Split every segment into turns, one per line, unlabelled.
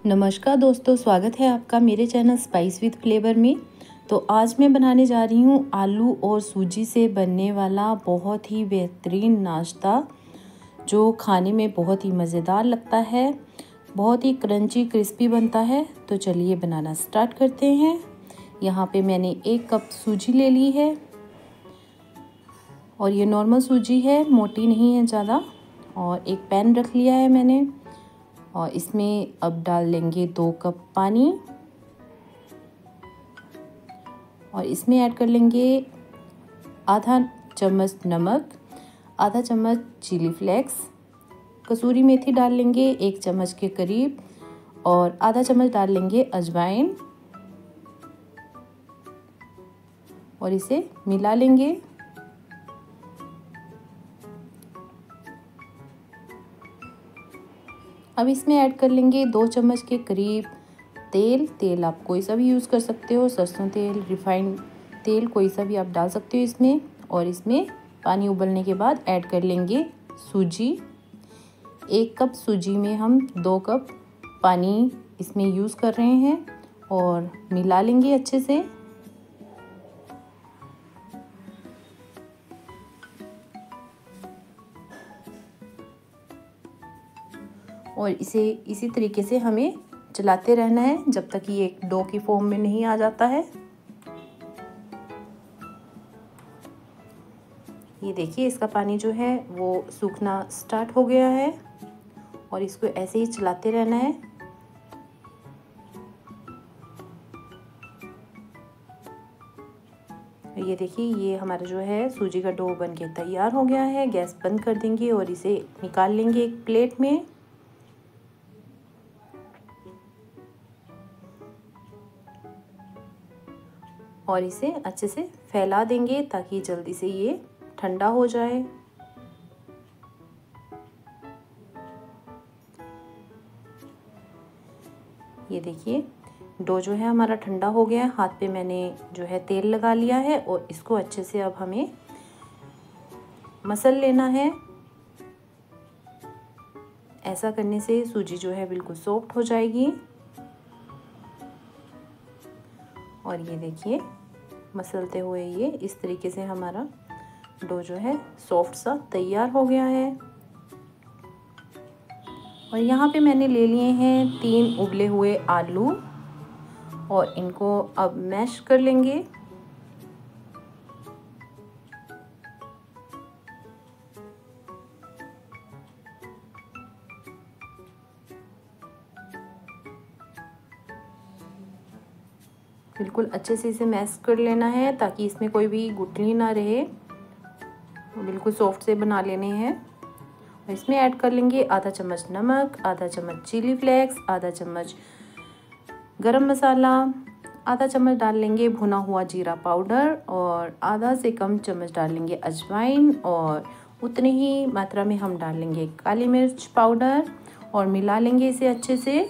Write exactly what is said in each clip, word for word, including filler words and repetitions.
नमस्कार दोस्तों, स्वागत है आपका मेरे चैनल स्पाइस विद फ्लेवर में। तो आज मैं बनाने जा रही हूँ आलू और सूजी से बनने वाला बहुत ही बेहतरीन नाश्ता, जो खाने में बहुत ही मज़ेदार लगता है, बहुत ही क्रंची क्रिस्पी बनता है। तो चलिए बनाना स्टार्ट करते हैं। यहाँ पे मैंने एक कप सूजी ले ली है और ये नॉर्मल सूजी है, मोटी नहीं है ज़्यादा। और एक पैन रख लिया है मैंने और इसमें अब डाल लेंगे दो कप पानी और इसमें ऐड कर लेंगे आधा चम्मच नमक, आधा चम्मच चिली फ्लेक्स, कसूरी मेथी डाल लेंगे एक चम्मच के करीब और आधा चम्मच डाल लेंगे अजवाइन और इसे मिला लेंगे। अब इसमें ऐड कर लेंगे दो चम्मच के करीब तेल। तेल आप कोई सा भी यूज़ कर सकते हो, सरसों तेल, रिफाइंड तेल, कोई सा भी आप डाल सकते हो इसमें। और इसमें पानी उबलने के बाद ऐड कर लेंगे सूजी। एक कप सूजी में हम दो कप पानी इसमें यूज़ कर रहे हैं और मिला लेंगे अच्छे से। और इसे इसी तरीके से हमें चलाते रहना है जब तक ये एक डो की फॉर्म में नहीं आ जाता है। ये देखिए, इसका पानी जो है वो सूखना स्टार्ट हो गया है और इसको ऐसे ही चलाते रहना है। ये देखिए, ये हमारा जो है सूजी का डो बन के तैयार हो गया है। गैस बंद कर देंगे और इसे निकाल लेंगे एक प्लेट में। और इसे अच्छे से फैला देंगे ताकि जल्दी से ये ठंडा हो जाए। ये देखिए, डो जो है हमारा ठंडा हो गया है। हाथ पे मैंने जो है तेल लगा लिया है और इसको अच्छे से अब हमें मसल लेना है। ऐसा करने से सूजी जो है बिल्कुल सॉफ्ट हो जाएगी। और ये देखिए, मसलते हुए ये इस तरीके से हमारा डो जो है सॉफ्ट सा तैयार हो गया है। और यहाँ पे मैंने ले लिए हैं तीन उबले हुए आलू और इनको अब मैश कर लेंगे। बिल्कुल अच्छे से इसे मैश कर लेना है ताकि इसमें कोई भी गुठली ना रहे। बिल्कुल सॉफ्ट से बना लेने हैं। और इसमें ऐड कर लेंगे आधा चम्मच नमक, आधा चम्मच चिली फ्लेक्स, आधा चम्मच गरम मसाला, आधा चम्मच डाल लेंगे भुना हुआ जीरा पाउडर और आधा से कम चम्मच डाल लेंगे अजवाइन और उतनी ही मात्रा में हम डाल लेंगे काली मिर्च पाउडर और मिला लेंगे इसे अच्छे से।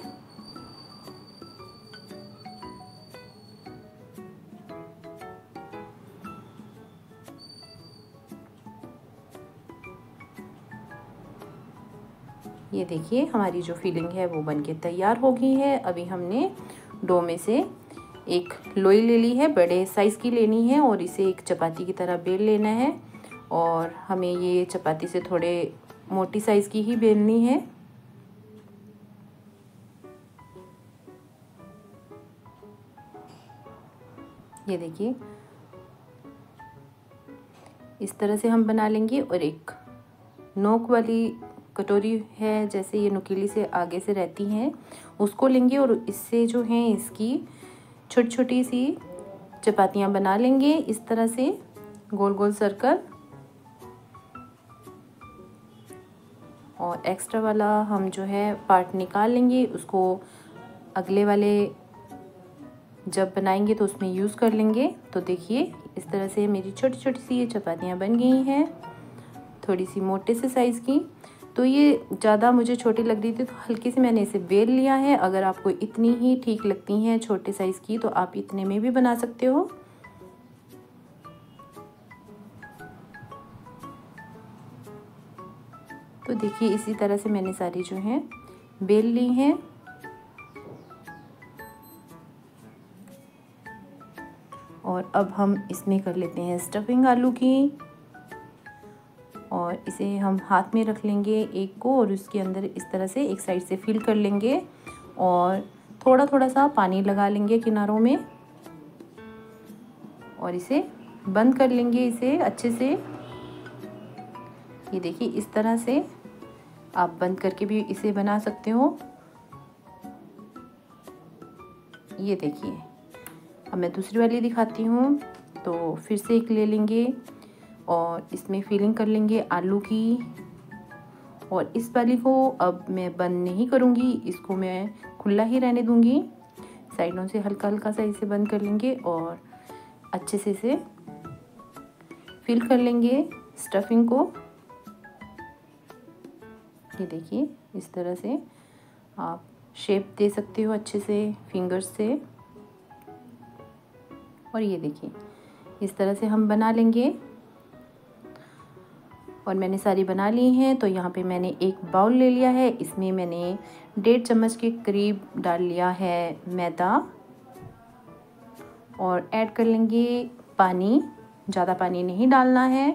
ये देखिए, हमारी जो फिलिंग है वो बनके तैयार हो गई है। अभी हमने डो में से एक लोई ले ली है, बड़े साइज़ की लेनी है और इसे एक चपाती की तरह बेल लेना है। और हमें ये चपाती से थोड़े मोटी साइज़ की ही बेलनी है। ये देखिए, इस तरह से हम बना लेंगे। और एक नोक वाली कटोरी है, जैसे ये नुकीली से आगे से रहती हैं, उसको लेंगे और इससे जो है इसकी छोटी छोटी सी चपातियाँ बना लेंगे इस तरह से गोल गोल सर्कल। और एक्स्ट्रा वाला हम जो है पार्ट निकाल लेंगे, उसको अगले वाले जब बनाएंगे तो उसमें यूज़ कर लेंगे। तो देखिए, इस तरह से मेरी छोटी छोटी सी ये चपातियाँ बन गई हैं, थोड़ी सी मोटे से साइज़ की। तो ये ज़्यादा मुझे छोटी लग रही थी तो हल्की से मैंने इसे बेल लिया है। अगर आपको इतनी ही ठीक लगती हैं छोटे साइज़ की तो आप इतने में भी बना सकते हो। तो देखिए, इसी तरह से मैंने सारी जो हैं बेल ली हैं। और अब हम इसमें कर लेते हैं स्टफिंग आलू की, और इसे हम हाथ में रख लेंगे एक को, और उसके अंदर इस तरह से एक साइड से फिल कर लेंगे और थोड़ा थोड़ा सा पानी लगा लेंगे किनारों में, और इसे बंद कर लेंगे इसे अच्छे से। ये देखिए इस तरह से आप बंद करके भी इसे बना सकते हो। ये देखिए अब मैं दूसरी वाली दिखाती हूँ। तो फिर से एक ले लेंगे और इसमें फिलिंग कर लेंगे आलू की, और इस वाली को अब मैं बंद नहीं करूँगी, इसको मैं खुला ही रहने दूँगी। साइडों से हल्का हल्का सा इसे बंद कर लेंगे और अच्छे से इसे फिल कर लेंगे स्टफिंग को। ये देखिए इस तरह से आप शेप दे सकते हो अच्छे से फिंगर्स से, और ये देखिए इस तरह से हम बना लेंगे। और मैंने सारी बना ली हैं। तो यहाँ पे मैंने एक बाउल ले लिया है, इसमें मैंने डेढ़ चम्मच के करीब डाल लिया है मैदा, और ऐड कर लेंगे पानी। ज़्यादा पानी नहीं डालना है।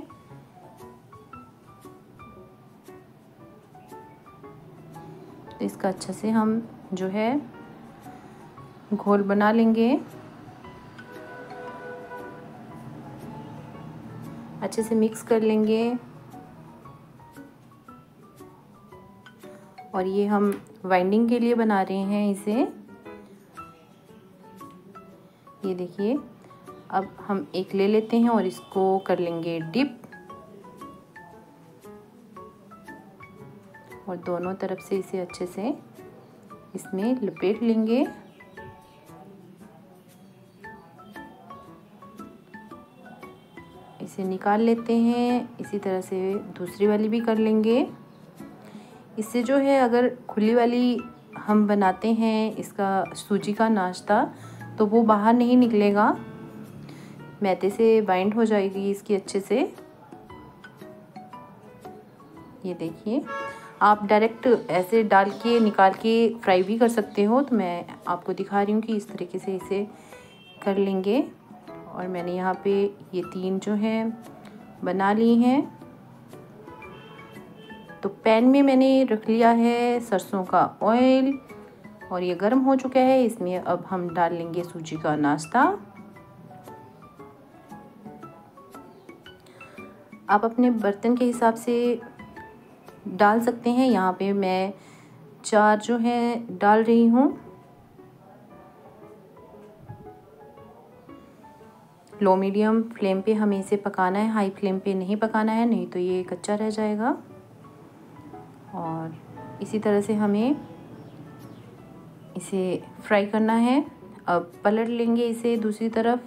तो इसका अच्छा से हम जो है घोल बना लेंगे, अच्छे से मिक्स कर लेंगे। और ये हम वाइंडिंग के लिए बना रहे हैं इसे। ये देखिए अब हम एक ले लेते हैं और इसको कर लेंगे डिप, और दोनों तरफ से इसे अच्छे से इसमें लपेट लेंगे। इसे निकाल लेते हैं। इसी तरह से दूसरी वाली भी कर लेंगे। इससे जो है अगर खुली वाली हम बनाते हैं इसका सूजी का नाश्ता, तो वो बाहर नहीं निकलेगा, मैदे से बाइंड हो जाएगी इसकी अच्छे से। ये देखिए आप डायरेक्ट ऐसे डाल के निकाल के फ्राई भी कर सकते हो। तो मैं आपको दिखा रही हूँ कि इस तरीके से इसे कर लेंगे। और मैंने यहाँ पे ये तीन जो हैं बना ली हैं। तो पैन में मैंने रख लिया है सरसों का ऑयल, और ये गर्म हो चुका है। इसमें अब हम डाल लेंगे सूजी का नाश्ता। आप अपने बर्तन के हिसाब से डाल सकते हैं। यहाँ पे मैं चार जो है डाल रही हूँ। लो मीडियम फ्लेम पे हमें इसे पकाना है, हाई फ्लेम पे नहीं पकाना है, नहीं तो ये कच्चा रह जाएगा। और इसी तरह से हमें इसे फ्राई करना है। अब पलट लेंगे इसे दूसरी तरफ।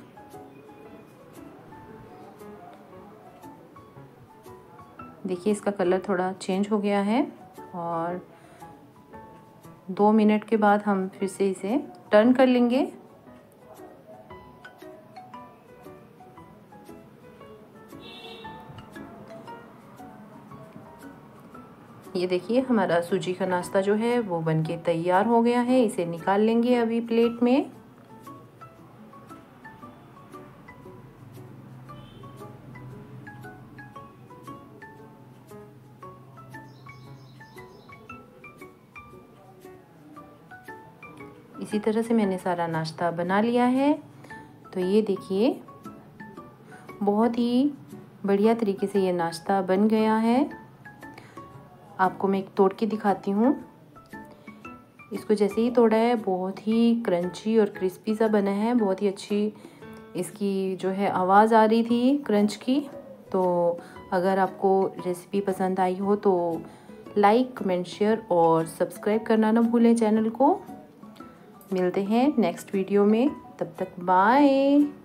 देखिए इसका कलर थोड़ा चेंज हो गया है, और दो मिनट के बाद हम फिर से इसे टर्न कर लेंगे। ये देखिए हमारा सूजी का नाश्ता जो है वो बनके तैयार हो गया है। इसे निकाल लेंगे अभी प्लेट में। इसी तरह से मैंने सारा नाश्ता बना लिया है। तो ये देखिए बहुत ही बढ़िया तरीके से ये नाश्ता बन गया है। आपको मैं एक तोड़ के दिखाती हूँ। इसको जैसे ही तोड़ा है बहुत ही क्रंची और क्रिस्पी सा बना है। बहुत ही अच्छी इसकी जो है आवाज़ आ रही थी क्रंच की। तो अगर आपको रेसिपी पसंद आई हो तो लाइक, कमेंट, शेयर और सब्सक्राइब करना ना भूलें चैनल को। मिलते हैं नेक्स्ट वीडियो में, तब तक बाय।